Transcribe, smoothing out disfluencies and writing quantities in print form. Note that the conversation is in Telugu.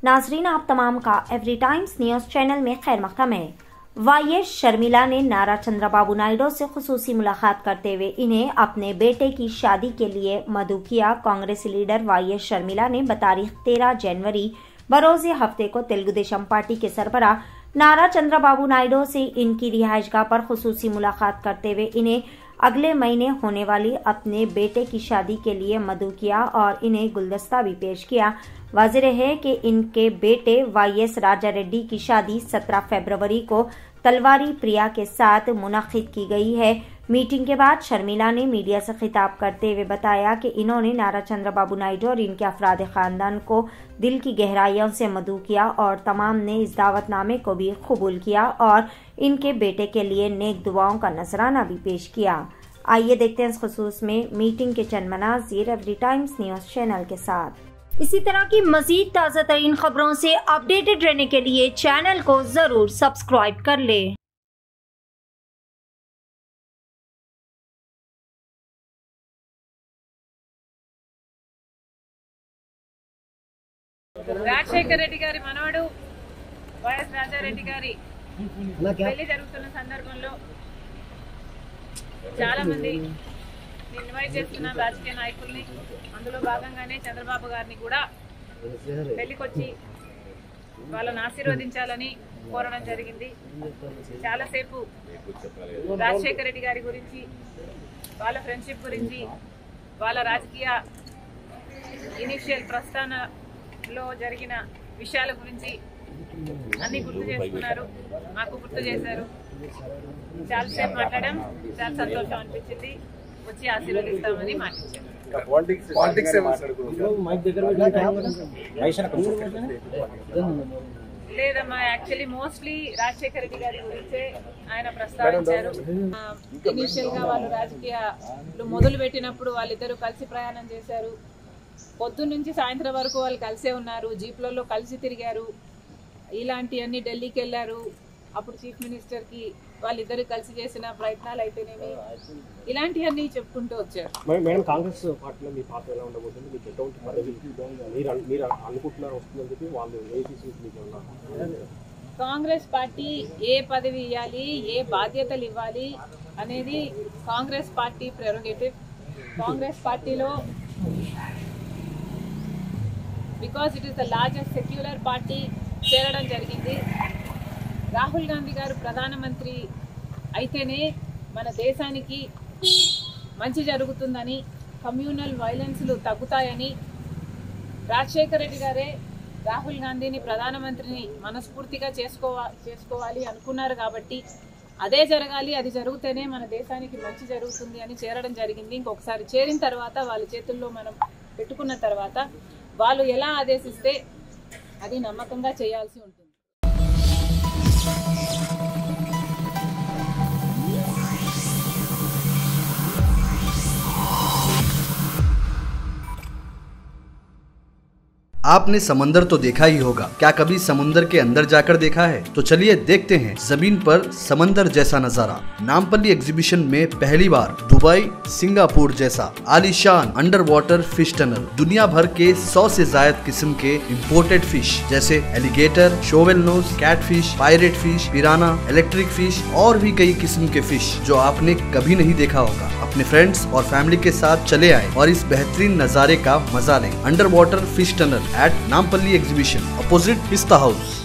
नाजरीन, आप तमाम का एवरी टाइम्स न्यूज चैनल में खैर मक़दम है। वाईएस शर्मिला ने नारा चंद्रबाबू नायडू से खुसूसी मुलाकात करते हुए इन्हें अपने बेटे की शादी के लिए मदऊ किया। कांग्रेस लीडर वाईएस शर्मिला ने बतारीख 13 जनवरी बरोज़ हफ्ते को तेलुगुदेशम पार्टी के सरबराह नारा चंद्रबाबू नायडू से इनकी रिहाइशगाह पर खुसूसी मुलाकात करते हुए इन्हें अगले महीने होने वाली अपने बेटे की शादी के लिए मदऊ किया और इन्हें गुलदस्ता भी पेश किया। वाज़ेह है कि इनके बेटे वाईएस राजा रेड्डी की शादी 17 फरवरी को तलवारी प्रिया के साथ मुनक्किद की गई है। मीटिंग के बाद शर्मिला ने मीडिया से खिताब करते हुए बताया कि इन्होंने नारा चंद्रबाबू नायडू और इनके अफराद खानदान को दिल की गहराइयों से मदऊ किया और तमाम ने इस दावतनामे को भी कबूल किया और इनके बेटे के लिए नेक दुआओं का नजराना भी पेश किया। आइए देखते हैं इस खुसूस में मीटिंग के चंद मनाज़िर एवरी टाइम्स न्यूज चैनल के साथ। इसी तरह की मजीद ताज़ा तरीन खबरों से अपडेटेड रहने के लिए चैनल को जरूर सब्सक्राइब कर ले। రాజశేఖర్ రెడ్డి గారి మనవడు వైఎస్ రాజారెడ్డి గారి పెళ్లి జరుగుతున్న సందర్భంలో చాలా మంది ఇన్వైట్ చేస్తున్న రాజకీయ నాయకుల్ని, అందులో భాగంగానే చంద్రబాబు గారిని కూడా పెళ్లికొచ్చి వాళ్ళని ఆశీర్వదించాలని కోరడం జరిగింది। చాలాసేపు రాజశేఖర్ రెడ్డి గారి గురించి, వాళ్ళ ఫ్రెండ్షిప్ గురించి, వాళ్ళ రాజకీయ ఇనిషియల్ ప్రస్థానంలో జరిగిన విషయాల గురించి అన్ని గుర్తు చేసుకున్నారు, మాకు గుర్తు చేశారు। చాలాసేపు మాట్లాడాం, చాలా సంతోషం అనిపించింది। వచ్చి ఆశీర్వదిస్తామని మాటించారు। లేదమ్మా, యాక్చువల్లీ మోస్ట్లీ రాజశేఖర్ రెడ్డి గారి గురించే ఆయన ప్రస్తావించారు। ఇనిషియల్ గా వాళ్ళు రాజకీయాలు మొదలు పెట్టినప్పుడు వాళ్ళిద్దరూ కలిసి ప్రయాణం చేశారు। పొద్దున్న నుంచి సాయంత్రం వరకు వాళ్ళు కలిసే ఉన్నారు, జీప్లలో కలిసి తిరిగారు, ఇలాంటివన్నీ ఢిల్లీకి వెళ్ళారు। అప్పుడు చీఫ్ మినిస్టర్ కి వాళ్ళిద్దరు కలిసి చేసిన ప్రయత్నాలు అయితేనేమి ఇలాంటివన్నీ చెప్పుకుంటూ వచ్చారు। మేడం, కాంగ్రెస్ పార్టీలో మీ పాత్ర ఎలా ఉండబోతుంది? మీకు ఎటువంటి పదవి మీరు అనుకుంటున్నారు వస్తుందని చెప్పి వాళ్ళు కాంగ్రెస్ పార్టీ ఏ పదవి ఇవ్వాలి, ఏ బాధ్యతలు ఇవ్వాలి అనేది కాంగ్రెస్ పార్టీ ప్రెరోగేటివ్। కాంగ్రెస్ పార్టీలో because it is the largest secular party చేరడం జరిగింది। రాహుల్ గాంధీ గారు ప్రధానమంత్రి అయితేనే మన దేశానికి మంచి జరుగుతుందని, కమ్యూనల్ వైలెన్స్లు తగ్గుతాయని, రాజశేఖర్ రెడ్డి గారే రాహుల్ గాంధీని ప్రధానమంత్రిని మనస్ఫూర్తిగా చేసుకోవాలి అనుకున్నారు కాబట్టి అదే జరగాలి, అది జరిగితేనే మన దేశానికి మంచి జరుగుతుంది అని చేరడం జరిగింది। ఇంకొకసారి చేరిన తర్వాత వాళ్ళ చేతుల్లో మనం పెట్టుకున్న తర్వాత వాళ్ళు ఎలా ఆదేశిస్తే అది నమ్మకంగా చేయాల్సి ఉంటుంది। आपने समंदर तो देखा ही होगा, क्या कभी समुंदर के अंदर जाकर देखा है? तो चलिए देखते हैं जमीन पर समंदर जैसा नजारा। नामपल्ली एग्जीबिशन में पहली बार दुबई, सिंगापुर जैसा आलीशान अंडर वाटर फिश टनल, दुनिया भर के 100 से ज्यादा किस्म के इम्पोर्टेड फिश जैसे alligator, shovel nose, cat fish, pirate fish, piranha, electric fish और भी कई किस्म के फिश जो आपने कभी नहीं देखा होगा। अपने फ्रेंड्स और फैमिली के साथ चले आए और इस बेहतरीन नजारे का मजा लें। Under water fish tunnel at Nampally Exhibition, opposite Pista House।